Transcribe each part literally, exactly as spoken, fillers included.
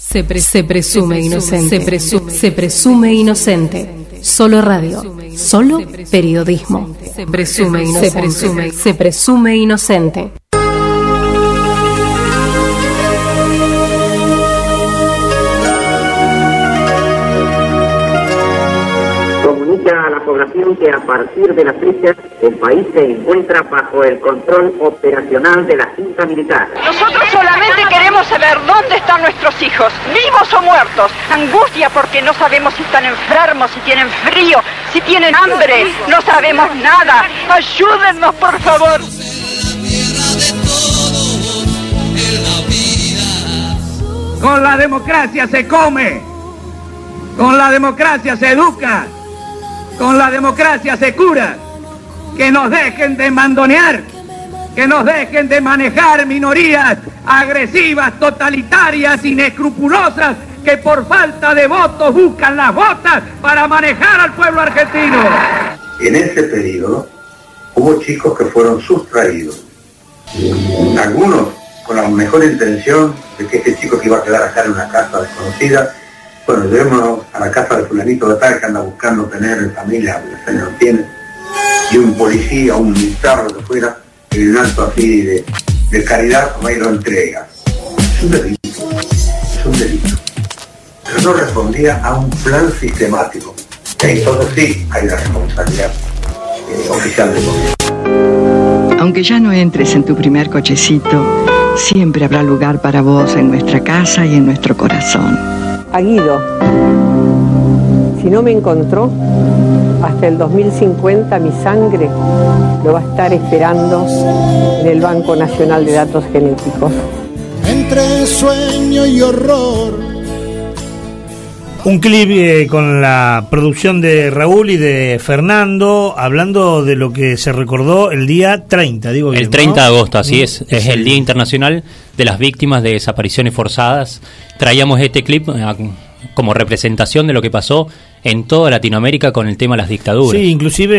Se, pre se presume inocente. Se presume, se presume inocente. Solo radio. Solo periodismo. Se presume inocente. Se presume, se presume inocente. A la población que a partir de la fecha el país se encuentra bajo el control operacional de la Junta Militar. Nosotros solamente queremos saber dónde están nuestros hijos, vivos o muertos. Angustia porque no sabemos si están enfermos, si tienen frío, si tienen hambre. No sabemos nada. Ayúdennos, por favor. Con la democracia se come, con la democracia se educa, con la democracia se cura. Que nos dejen de mandonear, que nos dejen de manejar minorías agresivas, totalitarias, inescrupulosas, que por falta de votos buscan las botas para manejar al pueblo argentino. En ese periodo hubo chicos que fueron sustraídos, algunos con la mejor intención de que este chico que iba a quedar acá en una casa desconocida, bueno, llevémonos a la casa de fulanito de tal que anda buscando tener familia, el señor tiene, y un policía, un militar, lo que fuera, en un acto así de, de caridad, va y lo entrega. Es un delito, es un delito. Pero no respondía a un plan sistemático. Y entonces sí hay la responsabilidad eh, oficial del gobierno. Aunque ya no entres en tu primer cochecito, siempre habrá lugar para vos en nuestra casa y en nuestro corazón. A Guido, si no me encontró, hasta el dos mil cincuenta mi sangre lo va a estar esperando en el Banco Nacional de Datos Genéticos. Entre sueño y horror. Un clip eh, con la producción de Raúl y de Fernando, hablando de lo que se recordó el día treinta, digo bien, El treinta ¿no? de agosto, así es, es el Día Internacional de las Víctimas de Desapariciones Forzadas. Traíamos este clip eh, como representación de lo que pasó en toda Latinoamérica con el tema de las dictaduras. Sí, inclusive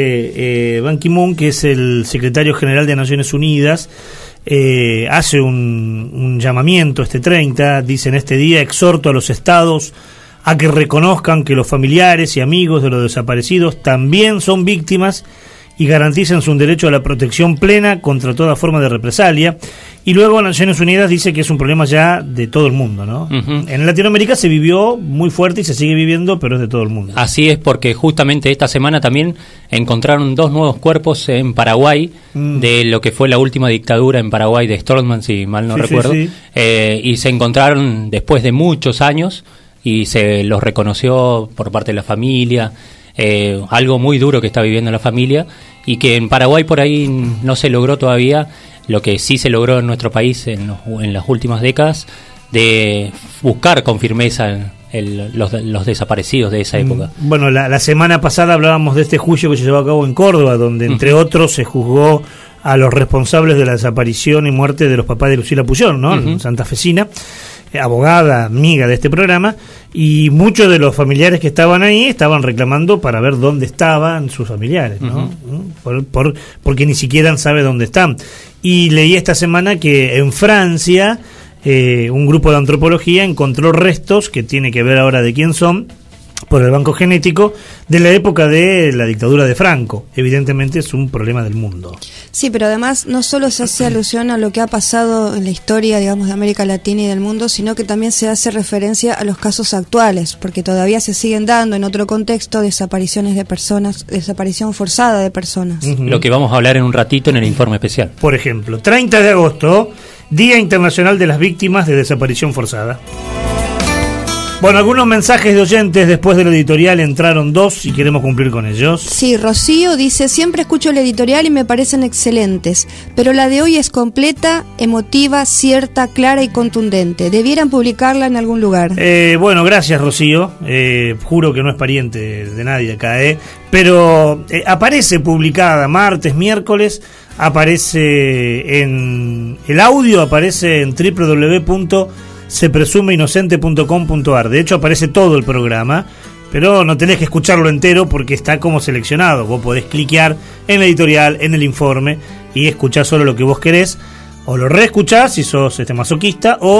eh, Ban Ki-moon, que es el secretario general de Naciones Unidas, eh, hace un, un llamamiento este treinta, dice: en este día exhorto a los estados a que reconozcan que los familiares y amigos de los desaparecidos también son víctimas y garanticen su derecho a la protección plena contra toda forma de represalia. Y luego Naciones Unidas dice que es un problema ya de todo el mundo, ¿no? Uh-huh. En Latinoamérica se vivió muy fuerte y se sigue viviendo, pero es de todo el mundo. Así es, porque justamente esta semana también encontraron dos nuevos cuerpos en Paraguay, mm. de lo que fue la última dictadura en Paraguay de Stroessner, si mal no sí, recuerdo, sí, sí. Eh, y se encontraron después de muchos años y se los reconoció por parte de la familia, eh, algo muy duro que está viviendo la familia y que en Paraguay por ahí no se logró todavía lo que sí se logró en nuestro país en, los, en las últimas décadas, de buscar con firmeza el, el, los, los desaparecidos de esa época. Bueno, la, la semana pasada hablábamos de este juicio que se llevó a cabo en Córdoba, donde entre uh-huh. otros se juzgó a los responsables de la desaparición y muerte de los papás de Lucila Puyol, ¿no? Uh-huh. Santafesina, abogada, amiga de este programa, y muchos de los familiares que estaban ahí estaban reclamando para ver dónde estaban sus familiares, ¿no? Uh-huh. Por, por, porque ni siquiera sabe dónde están. Y leí esta semana que en Francia eh, un grupo de antropología encontró restos, que tiene que ver ahora de quién son, por el banco genético, de la época de la dictadura de Franco. Evidentemente es un problema del mundo. Sí, pero además no solo se hace alusión a lo que ha pasado en la historia, digamos, de América Latina y del mundo, sino que también se hace referencia a los casos actuales, porque todavía se siguen dando en otro contexto desapariciones de personas, desaparición forzada de personas. Uh-huh. Lo que vamos a hablar en un ratito en el informe especial. Por ejemplo, treinta de agosto, Día Internacional de las Víctimas de Desaparición Forzada. Bueno, algunos mensajes de oyentes después del editorial, entraron dos y queremos cumplir con ellos. Sí, Rocío dice: siempre escucho el editorial y me parecen excelentes, pero la de hoy es completa, emotiva, cierta, clara y contundente. Debieran publicarla en algún lugar. Eh, bueno, gracias, Rocío. Eh, juro que no es pariente de nadie acá, ¿eh? Pero eh, aparece publicada martes, miércoles, aparece en el audio, aparece en doble u doble u doble u punto se presume inocente punto com punto a r. De hecho aparece todo el programa, pero no tenés que escucharlo entero porque está como seleccionado. Vos podés cliquear en el editorial, en el informe, y escuchar solo lo que vos querés, o lo reescuchás si sos este masoquista, o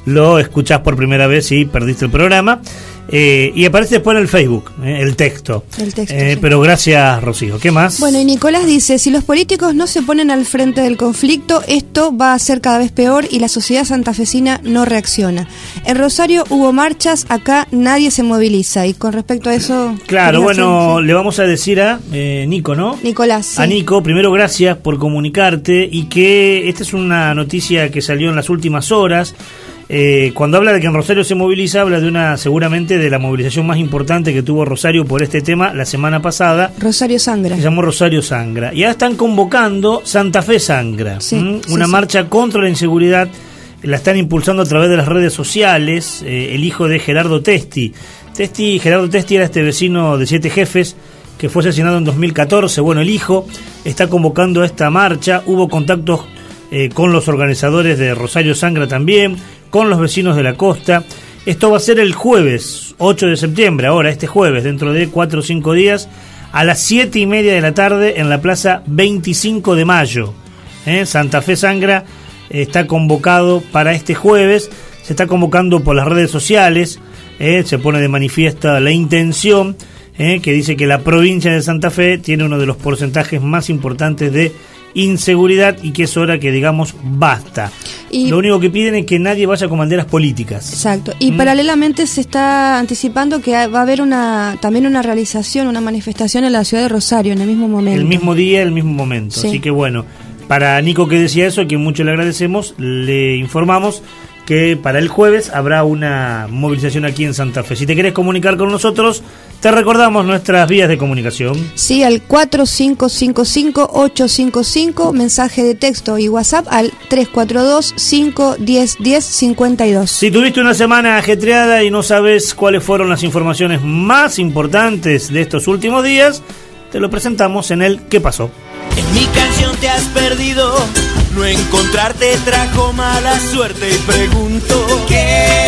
lo escuchás por primera vez y perdiste el programa. Eh, y aparece después en el Facebook, eh, el texto. El texto eh, sí. Pero gracias, Rocío. ¿Qué más? Bueno, y Nicolás dice, si los políticos no se ponen al frente del conflicto, esto va a ser cada vez peor y la sociedad santafesina no reacciona. En Rosario hubo marchas, acá nadie se moviliza. Y con respecto a eso... Claro, bueno, sí. le vamos a decir a eh, Nico, ¿no? Nicolás, sí. A Nico, primero gracias por comunicarte y que esta es una noticia que salió en las últimas horas. Eh, cuando habla de que en Rosario se moviliza, habla de una, seguramente, de la movilización más importante que tuvo Rosario por este tema la semana pasada. Rosario Sangra. Se llamó Rosario Sangra. Y ahora están convocando Santa Fe Sangra. Sí, ¿Mm? sí, una sí. marcha contra la inseguridad. La están impulsando a través de las redes sociales. Eh, el hijo de Gerardo Testi. Testi, Gerardo Testi era este vecino de Siete Jefes que fue asesinado en dos mil catorce. Bueno, el hijo está convocando a esta marcha. Hubo contactos eh, con los organizadores de Rosario Sangra también, con los vecinos de la costa. Esto va a ser el jueves ocho de septiembre, ahora este jueves, dentro de cuatro o cinco días, a las siete y media de la tarde en la plaza veinticinco de mayo. ¿Eh? Santa Fe Sangra está convocado para este jueves, se está convocando por las redes sociales, ¿eh? Se pone de manifiesta la intención, ¿eh? que dice que la provincia de Santa Fe tiene uno de los porcentajes más importantes de inseguridad y que es hora que digamos basta. Y lo único que piden es que nadie vaya con banderas políticas. Exacto. Y ¿Mm? paralelamente se está anticipando que va a haber una también una realización, una manifestación en la ciudad de Rosario en el mismo momento. El mismo día, el mismo momento. Sí. Así que bueno, para Nico que decía eso, que mucho le agradecemos, le informamos que para el jueves habrá una movilización aquí en Santa Fe. Si te querés comunicar con nosotros, te recordamos nuestras vías de comunicación. Sí, al cuatro cinco cinco cinco ocho cinco cinco, mensaje de texto y WhatsApp al tres cuatro dos cinco uno cero uno cero cinco dos. Si tuviste una semana ajetreada y no sabes cuáles fueron las informaciones más importantes de estos últimos días, te lo presentamos en el ¿Qué pasó? En mi canción te has perdido, no encontrarte trajo mala suerte y pregunto ¿qué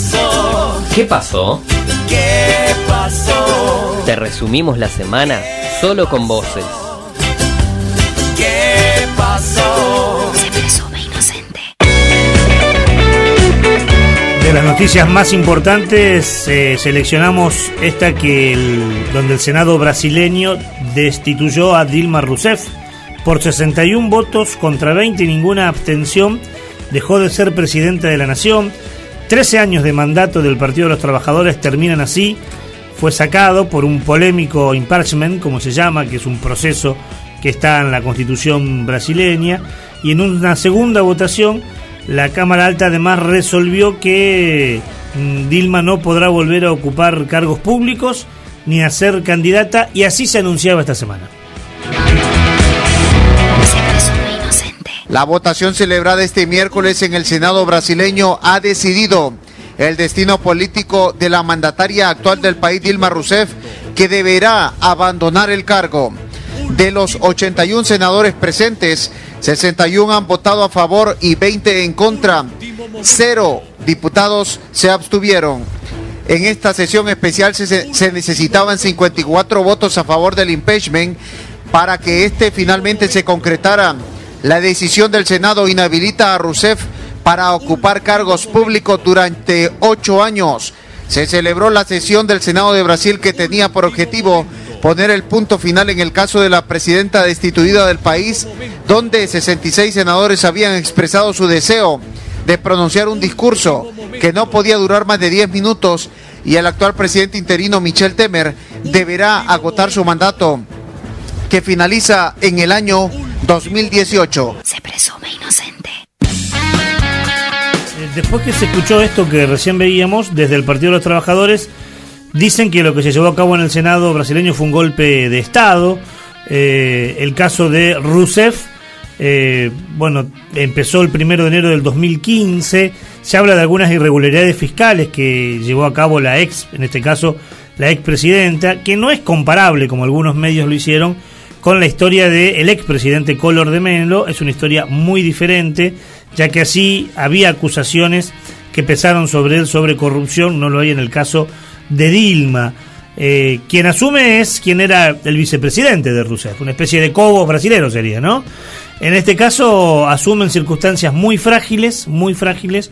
pasó? ¿Qué pasó? ¿Qué pasó? Te resumimos la semana solo con voces. ¿Qué pasó? Se presume inocente. De las noticias más importantes, eh, seleccionamos esta que el, donde el Senado brasileño destituyó a Dilma Rousseff por sesenta y un votos contra veinte y ninguna abstención. Dejó de ser presidenta de la nación. trece años de mandato del Partido de los Trabajadores terminan así. Fue sacado por un polémico impeachment, como se llama, que es un proceso que está en la Constitución brasileña. Y en una segunda votación, la Cámara Alta además resolvió que mmm, Dilma no podrá volver a ocupar cargos públicos ni a ser candidata, y así se anunciaba esta semana. La votación celebrada este miércoles en el Senado brasileño ha decidido el destino político de la mandataria actual del país, Dilma Rousseff, que deberá abandonar el cargo. De los ochenta y un senadores presentes, sesenta y uno han votado a favor y veinte en contra. Cero diputados se abstuvieron. En esta sesión especial se, se necesitaban cincuenta y cuatro votos a favor del impeachment para que este finalmente se concretara. La decisión del Senado inhabilita a Rousseff para ocupar cargos públicos durante ocho años. Se celebró la sesión del Senado de Brasil que tenía por objetivo poner el punto final en el caso de la presidenta destituida del país, donde sesenta y seis senadores habían expresado su deseo de pronunciar un discurso que no podía durar más de diez minutos y el actual presidente interino Michel Temer deberá agotar su mandato, que finaliza en el año dos mil dieciocho. Se presume inocente. Después que se escuchó esto que recién veíamos, desde el Partido de los Trabajadores dicen que lo que se llevó a cabo en el Senado brasileño fue un golpe de Estado. Eh, el caso de Rousseff, eh, bueno, empezó el primero de enero del dos mil quince. Se habla de algunas irregularidades fiscales que llevó a cabo la ex, en este caso la expresidenta, que no es comparable, como algunos medios lo hicieron, con la historia del expresidente Collor de Mello. Es una historia muy diferente, ya que así había acusaciones que pesaron sobre él sobre corrupción, no lo hay en el caso de Dilma. Eh, quien asume es quien era el vicepresidente de Rousseff, una especie de Cobos brasilero sería, ¿no? En este caso asumen circunstancias muy frágiles, muy frágiles,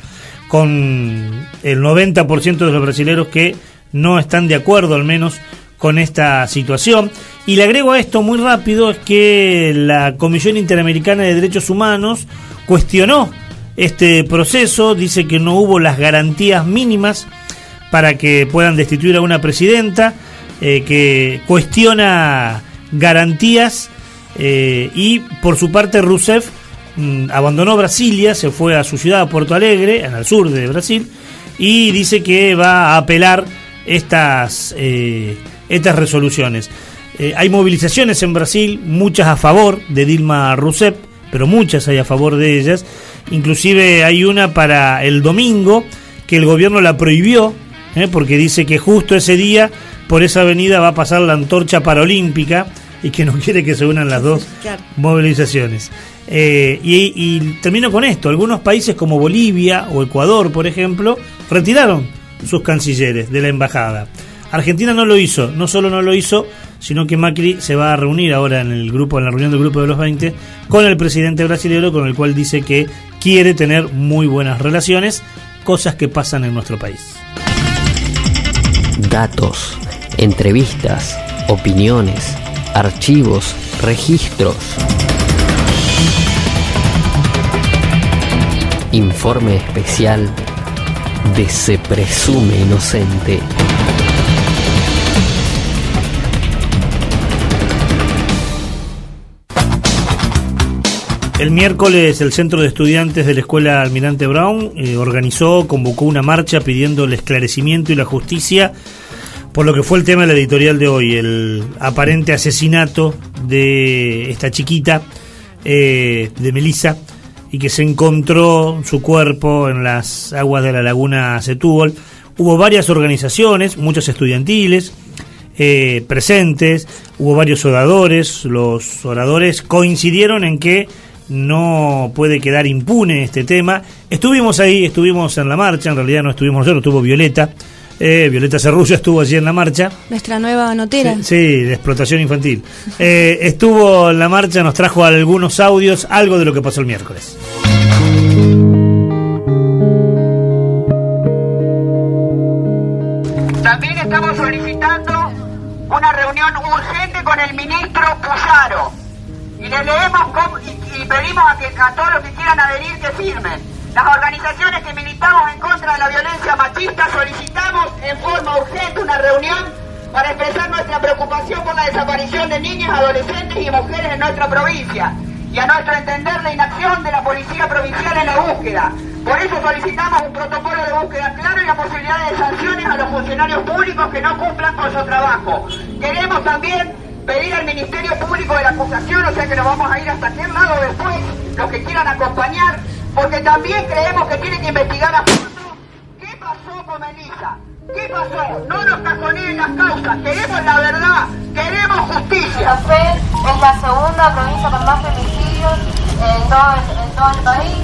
con el noventa por ciento de los brasileros que no están de acuerdo al menos con esta situación. Y le agrego a esto muy rápido, es que la Comisión Interamericana de Derechos Humanos cuestionó este proceso, dice que no hubo las garantías mínimas para que puedan destituir a una presidenta, eh, que cuestiona garantías, eh, y por su parte Rousseff mmm, abandonó Brasilia, se fue a su ciudad, a Porto Alegre, en el sur de Brasil, y dice que va a apelar estas, eh, estas resoluciones. Eh, hay movilizaciones en Brasil, muchas a favor de Dilma Rousseff, pero muchas hay a favor de ellas. Inclusive hay una para el domingo que el gobierno la prohibió, eh, porque dice que justo ese día por esa avenida va a pasar la antorcha paralímpica y que no quiere que se unan las dos claro. movilizaciones. Eh, y, y termino con esto, algunos países como Bolivia o Ecuador, por ejemplo, retiraron sus cancilleres de la embajada. Argentina no lo hizo, no solo no lo hizo, sino que Macri se va a reunir ahora en el grupo, en la reunión del grupo de los veinte, con el presidente brasileño, con el cual dice que quiere tener muy buenas relaciones, cosas que pasan en nuestro país. Datos, entrevistas, opiniones, archivos, registros. Informe especial de Se Presume Inocente. El miércoles el Centro de Estudiantes de la Escuela Almirante Brown eh, organizó, convocó una marcha pidiendo el esclarecimiento y la justicia por lo que fue el tema de la editorial de hoy, el aparente asesinato de esta chiquita, eh, de Melissa, y que se encontró su cuerpo en las aguas de la laguna Setúbal. Hubo varias organizaciones, muchas estudiantiles, eh, presentes, hubo varios oradores. Los oradores coincidieron en que no puede quedar impune este tema. Estuvimos ahí, estuvimos en la marcha, en realidad no estuvimos nosotros, estuvo Violeta, eh, Violeta Cerrullo estuvo allí en la marcha. Nuestra nueva notera. Sí, sí, de explotación infantil. Eh, estuvo en la marcha, nos trajo algunos audios, algo de lo que pasó el miércoles. También estamos solicitando una reunión urgente con el ministro Puyaro. Y le leemos cómo, y, y pedimos a, que, a todos los que quieran adherir que firmen. Las organizaciones que militamos en contra de la violencia machista solicitamos en forma urgente una reunión para expresar nuestra preocupación por la desaparición de niñas, adolescentes y mujeres en nuestra provincia, y a nuestro entender la inacción de la Policía Provincial en la búsqueda. Por eso solicitamos un protocolo de búsqueda claro y la posibilidad de sanciones a los funcionarios públicos que no cumplan con su trabajo. Queremos también pedir al Ministerio Público de la Acusación, o sea que nos vamos a ir hasta aquel lado después, los que quieran acompañar, porque también creemos que tienen que investigar a fondo qué pasó con Melissa, qué pasó, no nos cajoneen las causas, queremos la verdad, queremos justicia. Santa Fe es la segunda provincia con más femicidios en todo, en todo el país.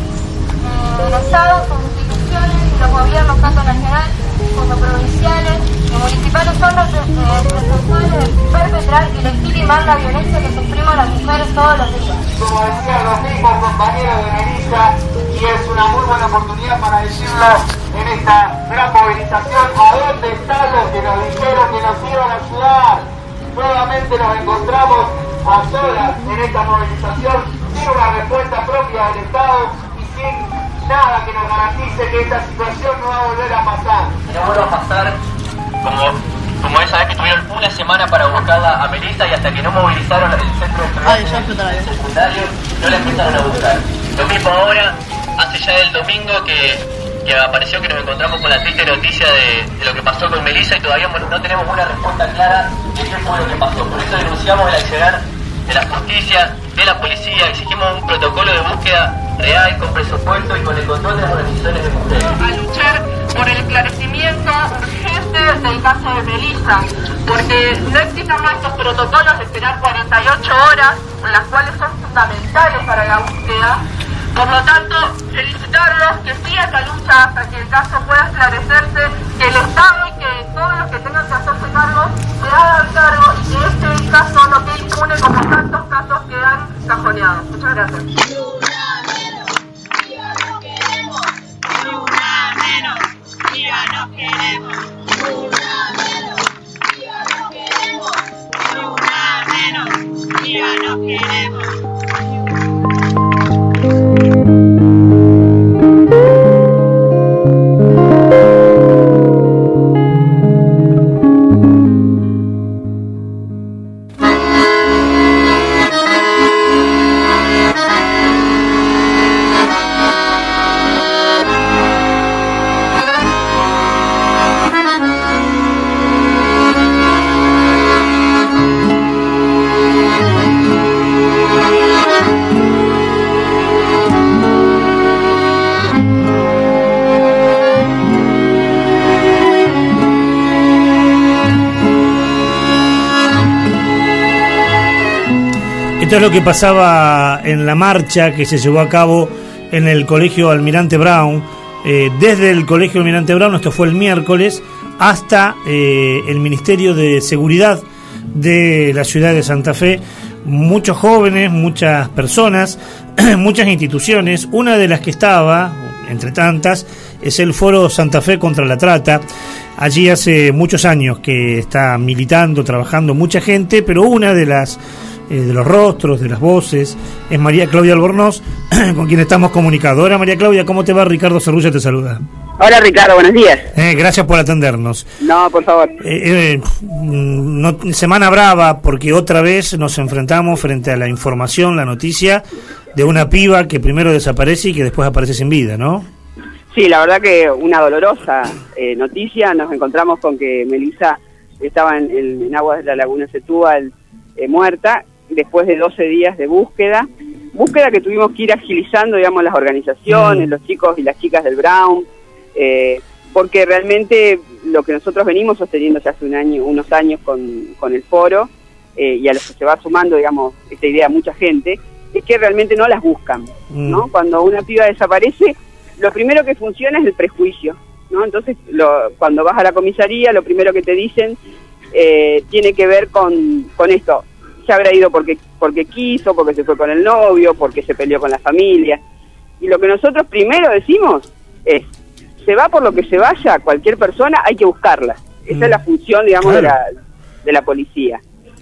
El Estado, sus instituciones y los gobiernos, tanto nacionales como provinciales y municipales, son los responsables de perpetrar y legitimar la violencia que sufrimos las mujeres todos los días. Como decían los mismos compañeros de Melissa, y es una muy buena oportunidad para decirlo en esta gran movilización, ¿a dónde están los que nos dijeron que nos iban a ayudar? Nuevamente nos encontramos a solas en esta movilización, sin una respuesta propia del Estado y sin nada que nos garantice que esta situación no va a volver a pasar. No vuelva a pasar como, como esa vez que tuvieron una semana para buscarla a Melissa y hasta que no movilizaron el centro de estudiantes secundario, no la empezaron a buscar. Lo mismo ahora, hace ya el domingo que, que apareció que nos encontramos con la triste noticia de, de lo que pasó con Melissa y todavía no tenemos una respuesta clara de qué fue lo que pasó. Por eso denunciamos el accionar de la justicia, de la policía, exigimos un protocolo de búsqueda real, con presupuesto y con el control de las organizaciones de mujeres. A luchar por el esclarecimiento urgente del caso de Melissa, porque no existen más estos protocolos de esperar cuarenta y ocho horas, las cuales son fundamentales para la búsqueda. Por lo tanto, felicitarlos, que siga esta lucha hasta que el caso pueda esclarecerse, que el Estado y que todos los que tengan que hacerse cargo se hagan cargo y que este caso no quede impune como tantos casos que han cajoneado. Muchas gracias. Esto es lo que pasaba en la marcha que se llevó a cabo en el Colegio Almirante Brown. Eh, desde el Colegio Almirante Brown, esto fue el miércoles, hasta eh, el Ministerio de Seguridad de la ciudad de Santa Fe. Muchos jóvenes, muchas personas, muchas instituciones. Una de las que estaba, entre tantas, es el Foro Santa Fe contra la Trata. Allí hace muchos años que está militando, trabajando mucha gente, pero una de las eh, de los rostros, de las voces, es María Claudia Albornoz, con quien estamos comunicados. Hola María Claudia, ¿cómo te va? Ricardo Cerrulla te saluda. Hola Ricardo, buenos días. Eh, gracias por atendernos. No, por favor. Eh, eh, no, semana brava porque otra vez nos enfrentamos frente a la información, la noticia de una piba que primero desaparece y que después aparece sin vida, ¿no? Sí, la verdad que una dolorosa eh, noticia. Nos encontramos con que Melissa estaba en, en, en aguas de la laguna Setúbal eh, muerta, después de doce días de búsqueda. Búsqueda que tuvimos que ir agilizando, digamos, las organizaciones, mm. los chicos y las chicas del Brown, eh, porque realmente lo que nosotros venimos sosteniendo ya hace un año, unos años con, con el foro, eh, y a los que se va sumando, digamos, esta idea mucha gente, es que realmente no las buscan, mm. ¿no? Cuando una piba desaparece, lo primero que funciona es el prejuicio, ¿no? Entonces, lo, cuando vas a la comisaría, lo primero que te dicen eh, tiene que ver con, con esto. Se habrá ido porque, porque quiso, porque se fue con el novio, porque se peleó con la familia. Y lo que nosotros primero decimos es, se va por lo que se vaya, cualquier persona, hay que buscarla. Esa mm. es la función, digamos, claro. de, la, de la policía.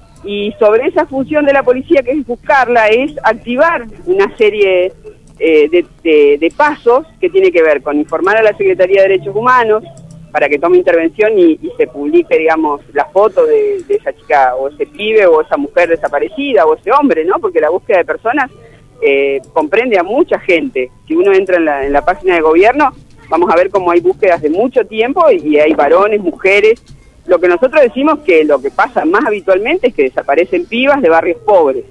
Y sobre esa función de la policía, que es buscarla, es activar una serie eh, de, de, de pasos que tiene que ver con informar a la Secretaría de Derechos Humanos para que tome intervención y, y se publique, digamos, la foto de, de esa chica o ese pibe o esa mujer desaparecida o ese hombre, ¿no? Porque la búsqueda de personas eh, comprende a mucha gente. Si uno entra en la, en la página de gobierno, vamos a ver cómo hay búsquedas de mucho tiempo y, y hay varones, mujeres. Lo que nosotros decimos que lo que pasa más habitualmente es que desaparecen pibas de barrios pobres.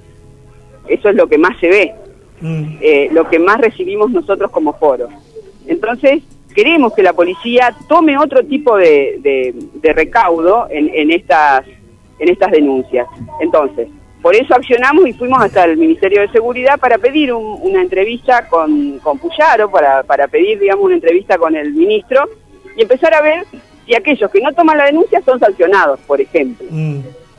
Eso es lo que más se ve, mm. eh, lo que más recibimos nosotros como foro. Entonces, queremos que la policía tome otro tipo de, de, de recaudo en, en, estas, en estas denuncias. Entonces, por eso accionamos y fuimos hasta el Ministerio de Seguridad para pedir un, una entrevista con, con Puyaro, para, para pedir, digamos, una entrevista con el ministro y empezar a ver si aquellos que no toman la denuncia son sancionados, por ejemplo. Mm.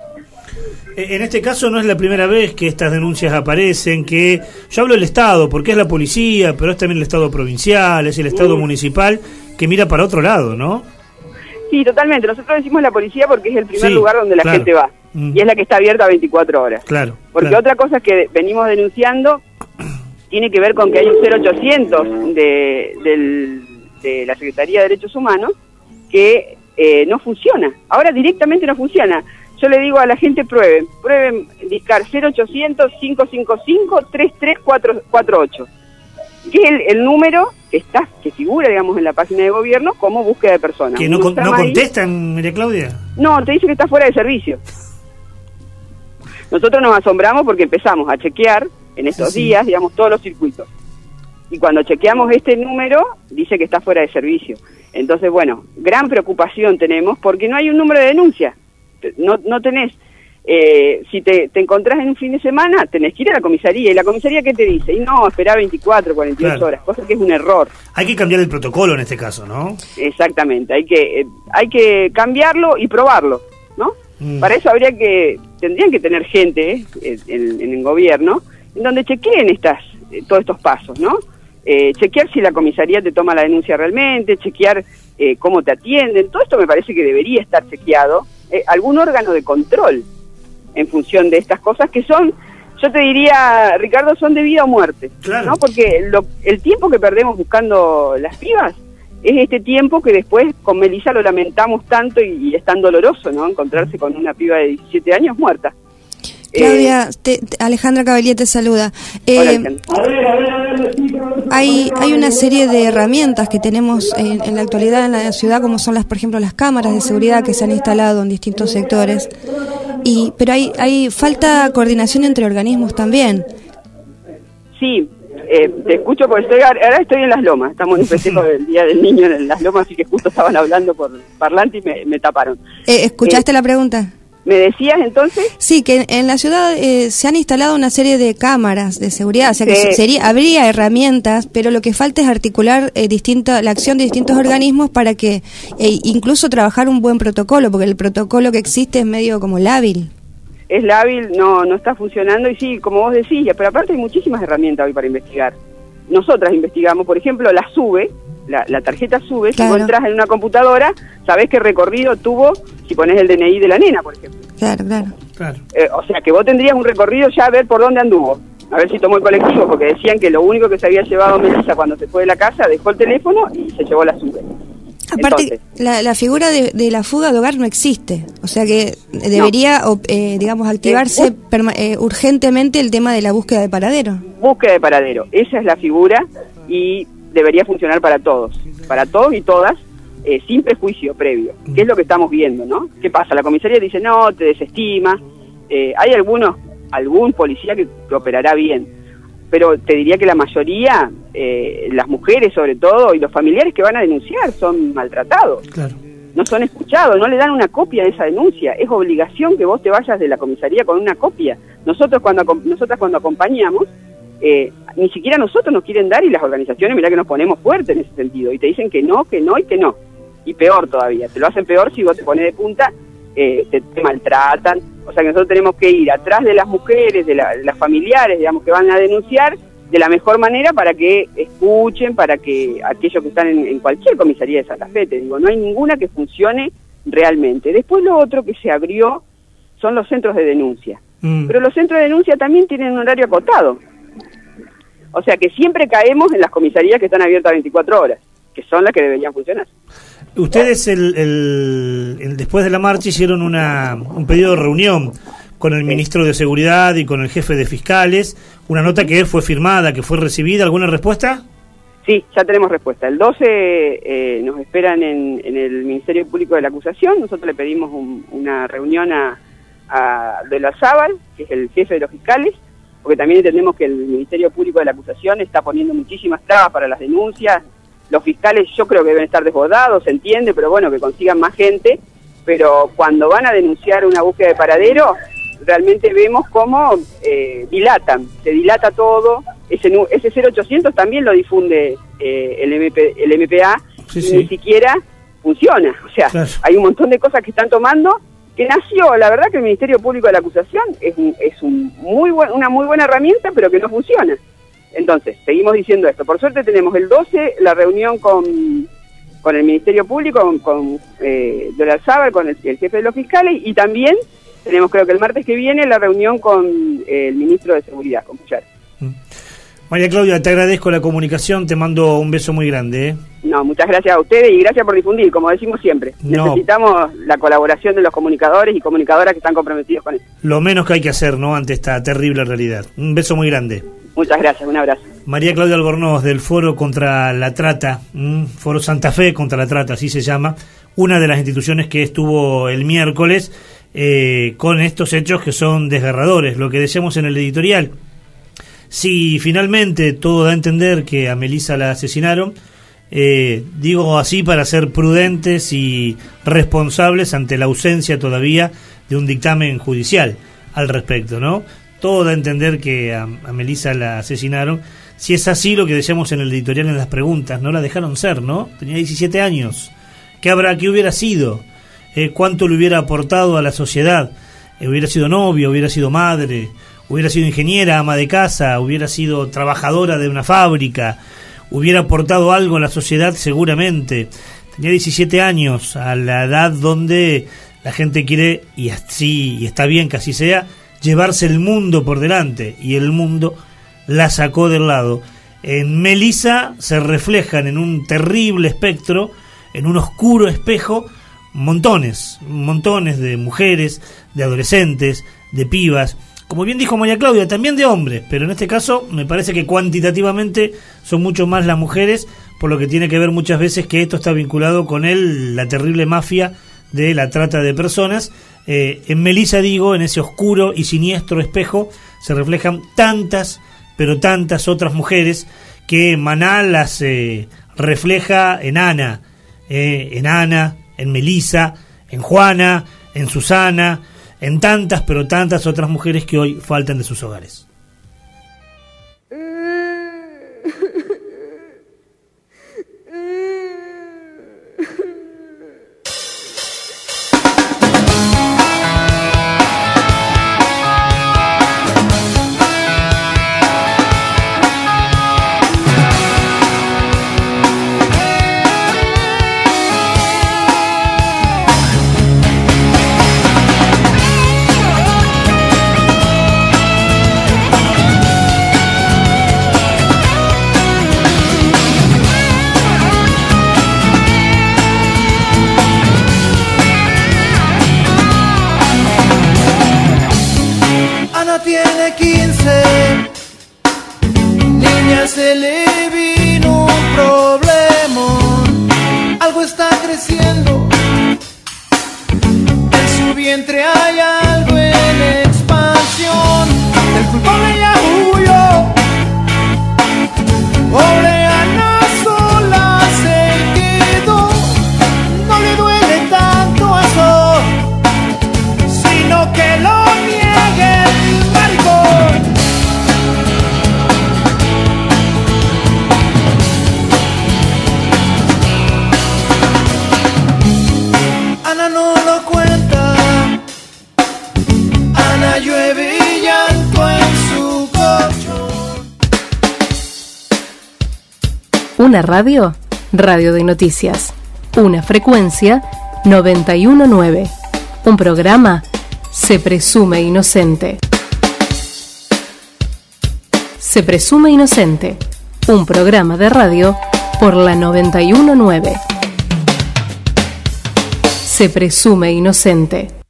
En este caso no es la primera vez que estas denuncias aparecen, que yo hablo del Estado, porque es la policía, pero es también el Estado provincial, es el Estado mm. municipal, que mira para otro lado, ¿no? Sí, totalmente. Nosotros decimos la policía porque es el primer sí, lugar donde la claro. gente va, mm. y es la que está abierta veinticuatro horas. Claro. Porque claro. otra cosa que venimos denunciando tiene que ver con que hay un cero ochocientos de, del, de la Secretaría de Derechos Humanos que eh, no funciona. Ahora directamente no funciona. Yo le digo a la gente, prueben, prueben discar cero ochocientos, cinco cinco cinco, tres tres cuatro ocho, que es el, el número que está, que figura, digamos, en la página de gobierno como búsqueda de personas. ¿Que no, con, no contestan, María Claudia? No, te dice que está fuera de servicio. Nosotros nos asombramos porque empezamos a chequear en estos sí, sí. días, digamos, todos los circuitos. Y cuando chequeamos este número, dice que está fuera de servicio. Entonces, bueno, gran preocupación tenemos porque no hay un número de denuncia. No, no tenés, eh, si te, te encontrás en un fin de semana, tenés que ir a la comisaría. ¿Y la comisaría qué te dice? Y no, esperá veinticuatro, cuarenta y ocho claro. horas, cosa que es un error. Hay que cambiar el protocolo en este caso, ¿no? Exactamente, hay que eh, hay que cambiarlo y probarlo, ¿no? Mm. Para eso habría que, tendrían que tener gente eh, en, en el gobierno, en donde chequeen estas, eh, todos estos pasos, ¿no? Eh, chequear si la comisaría te toma la denuncia realmente, chequear eh, cómo te atienden, todo esto me parece que debería estar chequeado, eh, algún órgano de control en función de estas cosas que son, yo te diría, Ricardo, son de vida o muerte, claro. ¿no? Porque lo, el tiempo que perdemos buscando las pibas es este tiempo que después con Melissa lo lamentamos tanto y, y es tan doloroso, ¿no? Encontrarse con una piba de diecisiete años muerta. Claudia, te, te, Alejandra Cavalier te saluda. Eh, hay, hay una serie de herramientas que tenemos en, en la actualidad en la ciudad, como son las, por ejemplo, las cámaras de seguridad que se han instalado en distintos sectores. Y, pero hay, hay falta coordinación entre organismos también. Sí, eh, te escucho porque estoy, ahora estoy en Las Lomas, estamos en un festejo del Día del Niño en Las Lomas, así que justo estaban hablando por parlante y me, me taparon. Eh, ¿Escuchaste eh, la pregunta? ¿Me decías entonces? Sí, que en la ciudad eh, se han instalado una serie de cámaras de seguridad, o sea que sí. sería, habría herramientas, pero lo que falta es articular eh, distinta, la acción de distintos organismos para que eh, incluso trabajar un buen protocolo, porque el protocolo que existe es medio como lábil. Es lábil, no no está funcionando y sí, como vos decís, pero aparte hay muchísimas herramientas hoy para investigar. Nosotras investigamos, por ejemplo, la SUBE, la, la tarjeta SUBE, claro. Si vos entras en una computadora, sabés qué recorrido tuvo si ponés el D N I de la nena, por ejemplo. Claro, claro. claro. Eh, o sea, que vos tendrías un recorrido ya a ver por dónde anduvo, a ver si tomó el colectivo, porque decían que lo único que se había llevado Melissa cuando se fue de la casa, dejó el teléfono y se llevó la SUBE. Aparte, Entonces, la, la figura de, de la fuga de hogar no existe, o sea que debería, no. eh, digamos, activarse eh, perma, eh, urgentemente el tema de la búsqueda de paradero. Búsqueda de paradero, esa es la figura y debería funcionar para todos, para todos y todas, eh, sin prejuicio previo, que es lo que estamos viendo, ¿no? ¿Qué pasa? La comisaría dice, no, te desestima, eh, hay algunos, algún policía que, que operará bien, pero te diría que la mayoría, eh, las mujeres sobre todo, y los familiares que van a denunciar son maltratados. Claro. No son escuchados, no le dan una copia de esa denuncia. Es obligación que vos te vayas de la comisaría con una copia. Nosotros cuando nosotras cuando acompañamos, eh, ni siquiera nosotros nos quieren dar y las organizaciones, mirá que nos ponemos fuertes en ese sentido. Y te dicen que no, que no y que no. Y peor todavía, te lo hacen peor si vos te pones de punta, eh, te, te maltratan. O sea que nosotros tenemos que ir atrás de las mujeres, de, la, de las familiares, digamos, que van a denunciar de la mejor manera para que escuchen, para que aquellos que están en, en cualquier comisaría de Santa Fe, te digo, no hay ninguna que funcione realmente. Después lo otro que se abrió son los centros de denuncia. Mm. Pero los centros de denuncia también tienen un horario acotado. O sea que siempre caemos en las comisarías que están abiertas veinticuatro horas, que son las que deberían funcionar. Ustedes el, el, el después de la marcha hicieron una, un pedido de reunión con el ministro de Seguridad y con el jefe de fiscales, una nota que fue firmada, que fue recibida. ¿Alguna respuesta? Sí, ya tenemos respuesta. El doce eh, nos esperan en, en el Ministerio Público de la Acusación. Nosotros le pedimos un, una reunión a, a de la Sábal, que es el jefe de los fiscales, porque también entendemos que el Ministerio Público de la Acusación está poniendo muchísimas trabas para las denuncias. Los fiscales yo creo que deben estar desbordados, se entiende, pero bueno, que consigan más gente. Pero cuando van a denunciar una búsqueda de paradero, realmente vemos cómo eh, dilatan, se dilata todo. Ese, ese cero ochocientos también lo difunde eh, el, M P, el M P A, sí, y sí. Ni siquiera funciona. O sea, claro. Hay un montón de cosas que están tomando, que nació, la verdad que el Ministerio Público de la Acusación es, un, es un muy buen, una muy buena herramienta, pero que no funciona. Entonces, seguimos diciendo esto. Por suerte tenemos el doce la reunión con, con el Ministerio Público, con, con eh, Dora Sábal, con el, el jefe de los fiscales, y también tenemos, creo que el martes que viene, la reunión con eh, el ministro de Seguridad, con Puyar. María Claudia, te agradezco la comunicación, te mando un beso muy grande. ¿eh? No, muchas gracias a ustedes y gracias por difundir, como decimos siempre. No. Necesitamos la colaboración de los comunicadores y comunicadoras que están comprometidos con esto. Lo menos que hay que hacer, ¿no?, ante esta terrible realidad. Un beso muy grande. Muchas gracias, un abrazo. María Claudia Albornoz, del Foro contra la Trata, ¿m? Foro Santa Fe contra la Trata, así se llama, una de las instituciones que estuvo el miércoles eh, con estos hechos que son desgarradores, lo que decíamos en el editorial. Si finalmente todo da a entender que a Melissa la asesinaron, eh, digo así para ser prudentes y responsables ante la ausencia todavía de un dictamen judicial al respecto, ¿no? Todo da a entender que a, a Melissa la asesinaron. Si es así, lo que decíamos en el editorial en las preguntas, no la dejaron ser, ¿no? Tenía diecisiete años. ¿Qué habrá, qué hubiera sido? Eh, ¿Cuánto le hubiera aportado a la sociedad? Eh, ¿Hubiera sido novia, hubiera sido madre, hubiera sido ingeniera, ama de casa, hubiera sido trabajadora de una fábrica, hubiera aportado algo a la sociedad seguramente? tenía diecisiete años, a la edad donde la gente quiere, y así, y está bien que así sea, llevarse el mundo por delante, y el mundo la sacó del lado. En Melissa se reflejan en un terrible espectro, en un oscuro espejo, montones, montones de mujeres, de adolescentes, de pibas, como bien dijo María Claudia, también de hombres, pero en este caso me parece que cuantitativamente son mucho más las mujeres, por lo que tiene que ver muchas veces que esto está vinculado con el, la terrible mafia de la trata de personas. Eh, en Melissa, digo, en ese oscuro y siniestro espejo se reflejan tantas, pero tantas otras mujeres que Maná las eh, refleja en Ana, eh, en Ana, en Melissa, en Juana, en Susana, en tantas, pero tantas otras mujeres que hoy faltan de sus hogares. Tiene quince, niña, se le vino un problema, algo está creciendo, en su vientre hay algo en expansión, el culpable ya huyó, pobre Ana sola se quedó, no le duele tanto eso, sino que lo niegue. Ana no lo cuenta, Ana llueve y llanto en su colchón. Una radio, Radio de Noticias. Una frecuencia, noventa y uno punto nueve. Un programa, Se Presume Inocente. Se Presume Inocente. Un programa de radio por la noventa y uno punto nueve. Se Presume Inocente.